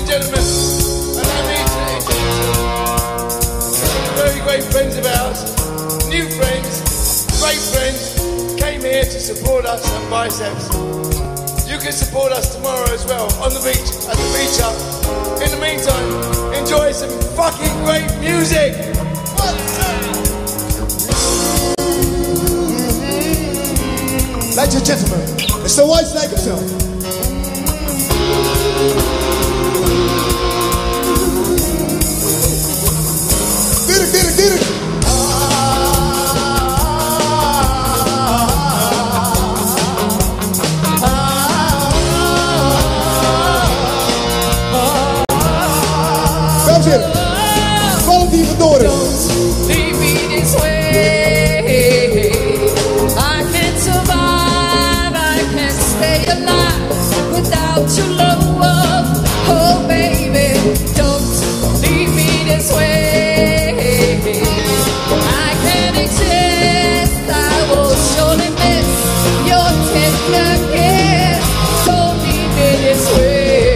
gentlemen, allow me to introduce very great friends of ours, new friends, great friends, came here to support us at Biceps. You can support us tomorrow as well, on the beach, at the beach up. In the meantime, enjoy some fucking great music! Ladies and gentlemen, it's the White Snake himself. Get it, get it, get it! Follow the door. Don't leave me this way. I can't survive, I can't stay alive without your love. Oh baby, don't leave me this way. I can't exist, I will surely miss your tender kiss. Don't leave me this way.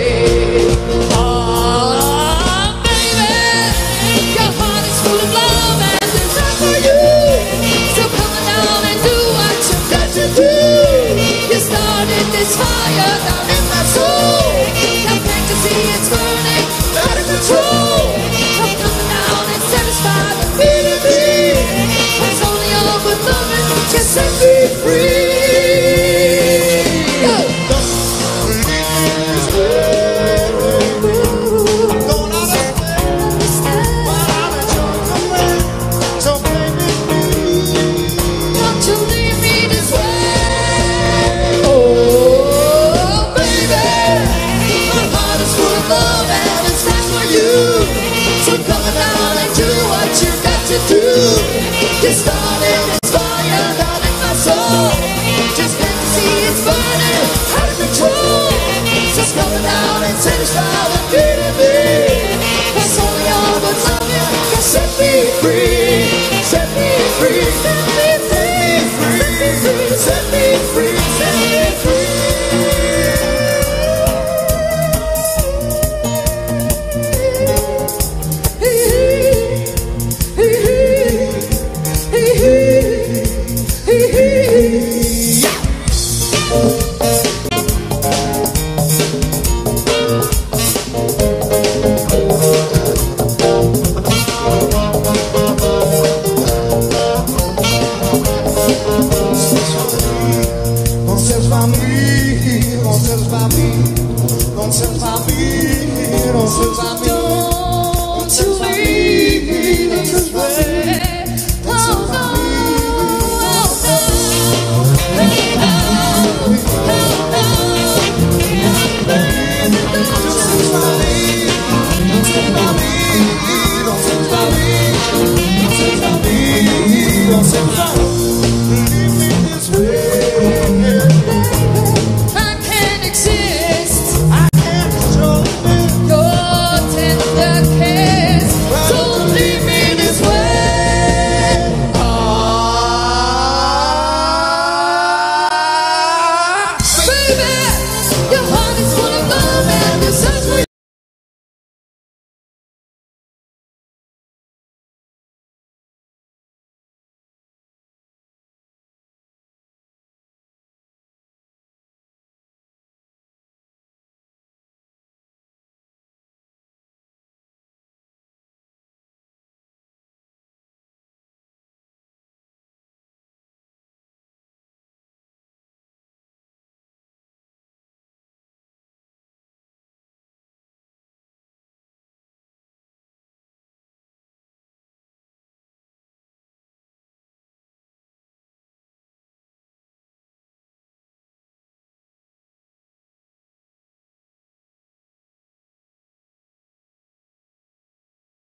This fire down in my soul. Now fantasy is burning, out of control. Come coming down and satisfy the feeling me. It's only all but loving can set me free. Go. Don't leave me this way. Don't understand what I'm enjoying away. So baby, please, don't you leave me this way. Get started, it's fire down in my soul. Just fantasy, it's burning, out of control. Just coming down and satisfy the feeling me. It's only all but loving can set me free. Set me free, set me free, set me free, set me free. Don't you leave me this way.